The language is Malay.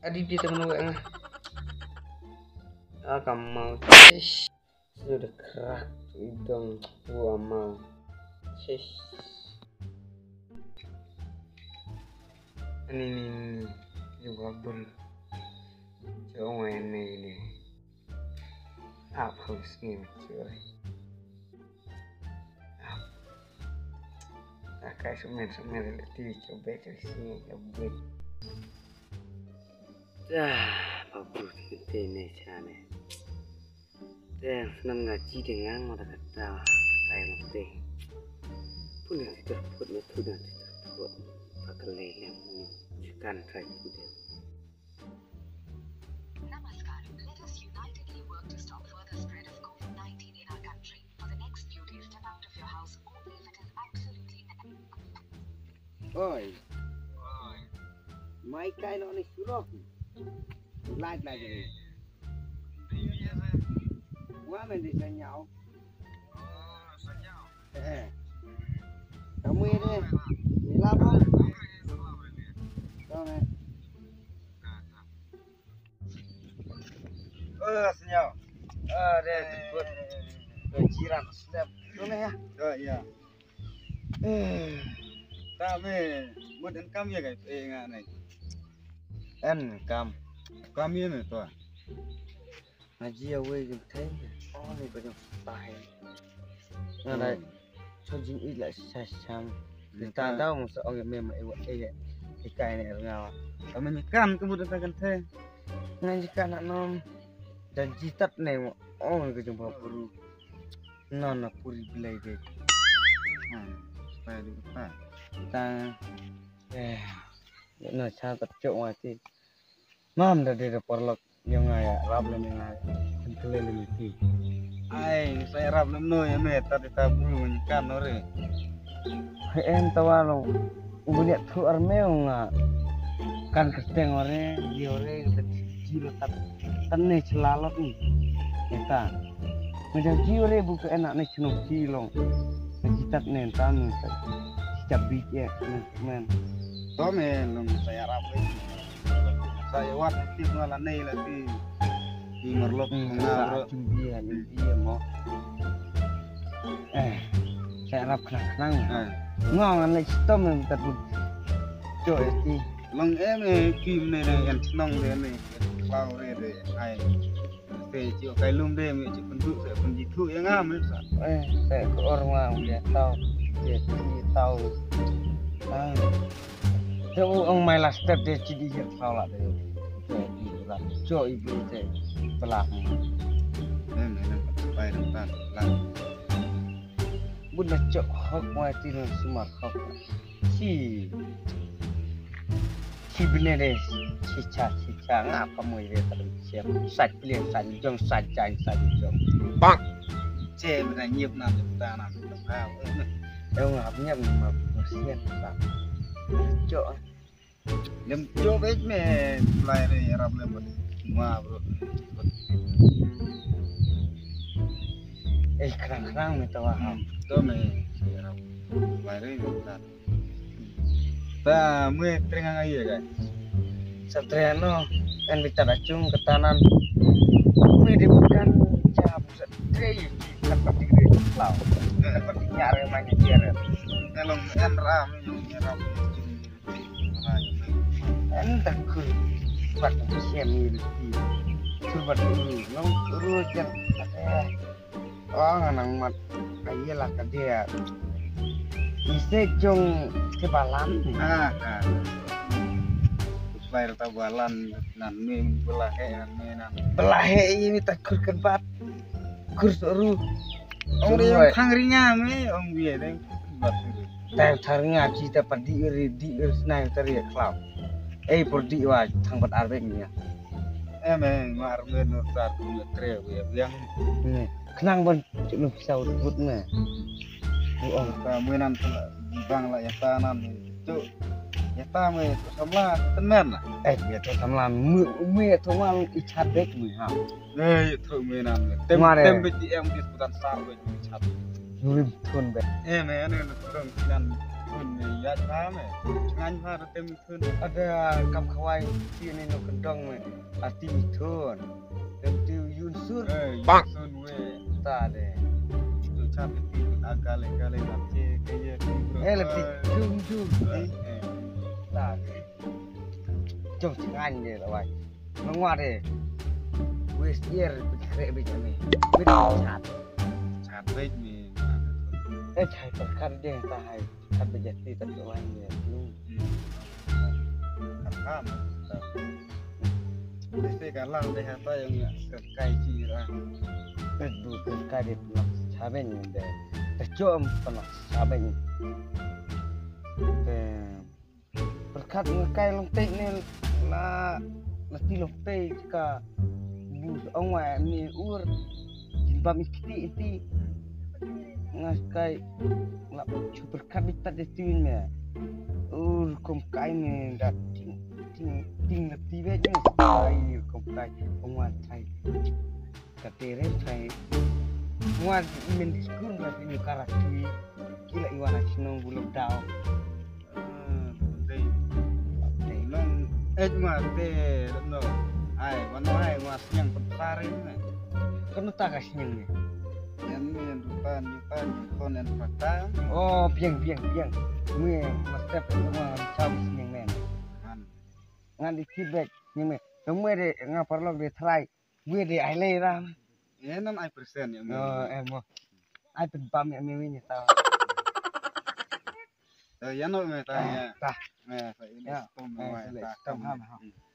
Adi dia temen gue nggak? Ah kamu mau? Sudah kerak hidung gua mau. Ini babul. Coba ini. Apa harusnya cuy? Kayak semen letih coba dari sini kabut. Babul ini sana. Senang ngaji dengan orang kata kayak lebih. Pun yang terbuat metode yang terbuat bakal leleng menunjukkan rayu dia. Namaskar. Let us unitedly work to stop further spread of COVID-19 in our country. For the next few days, step out of your house only if it is absolutely necessary. Oi. Mai kai nó này suruh. Light lagi. Quá mình đi sang nhau. Kamu ini, Mila bang. Tahu nih. Senyum. Dia terbuat kejiran step. Boleh ya? Oh iya. Kami, mau dan kami ya guys, enggak nih. Kami ini tuh. Ngaji ya weh gitu. Oh ini banyak pakai. Nggak cho jing ít lại sang người ta đâu mà sợ người mềm mại vậy cái cài này ngào Kami ini kan kemudian kan teh. ngay jika anak nom dan jitat này mà oh cái jumpa puru non là puri belai deh Supaya dibuka. ta nó cha tập chỗ ngoài thì mam dah dia perlok yang ngaya rap yang ngaya keliling itu. Saya rap lemno ya nih tadi tabu kan ore. Em tahu lo, udah tuh armeo nggak kan keteng ore, dia ore jiro tanne celalot nih, kita. Macam jiro buka enak nih cenuk cilong, kita nih tamu, cabik ya, men. Tuh men, saya rap ini. Saya wat itu malah nih lagi. Di merlok nggak dia mau saya rap kenang ngon nek stom terus coy sih mang em kim này em nong đây này cloud đây đây ai về chịu cái lum đây mình chỉ phân thụ sẽ phân gì thụ yang am ấy saya ke orang dia tahu dia tahu tahu ông mai last step dia jadi tahu lah dia coy ibu dia pelak em này bay đồng tan làm bún là chợ hot ngoài tin là smart hot si bener deh cica ngapa mau ini terus siap sạch liền sạch jong sạch chanh sạch jong bang che mình nhiệt nằm ta nằm đồng ao đâu ngap nhầm mà xiên tak chợ nem cho vết mẹ lại này rap lên một mà bro kerang itu wah tuh mẹ rap lại đây một lần ta mới teringat lagi ya guys. Satriano kan bicara cung ke tanan me dibukan jam satri dapat digre lau dapat nyare manya jere Kalau en ram en takut buat siam ini subat ini nong urusan nang mat ayelah ke dia ise jong kebalan supaya tabalan nan mem belahe ini takut kebat kursoru ông đi ông thang rinya me ông bia deh bat แต่ทางngaji dapat di senang teriak cloud por di wa thang bat arbeng ya mar men sar ku tre ya yang kenang bon cuk pisau tebut me ông ta menan bang lah ya tanan cuk ya ta me samla tenan ya to samla me to wal ichat bek me ha itu menan tem beti em disputan sar be chat nulim thun be men turun kan thun ya pame ngan pha tem thun ada kam khawai ti ni no kendong me ati thun tu yun sur sun we ta de tu chap ti agale gale na che ke ye le ti chung ta de chong ngan de la wai ngwa de wis year kre bi ni bi chat chat ve mi chai per kan de ta hai kan be jati ta wai ni lu ham Dese kalang deh apa yang ya kai chi ra du ka de saben de terjom pernah saben berkat ngekai lontek ni la ti lontek ka bus ongwa mi ur jimbam iti ngaskai la berkat bitat de tin me ur kom kai ni dat ting lebih baik ni ai kom kai ongwa thai katere thai muat men diskun ba ni karatui kila iwana sinong bulog dao nong ma te no ai mano ai was yang pentarin ne kan ta ka sinyang ni yang rupan kon en pata oh piang mue mastep semua cam sinyang men kan ngan di feedback ni me semua de ngaparlog de try gue de ai le ra ya nan ai persen ya em mo ai pen pam ya me ni ta ya no me ta ya ta me fa ini ya tom ta ta ha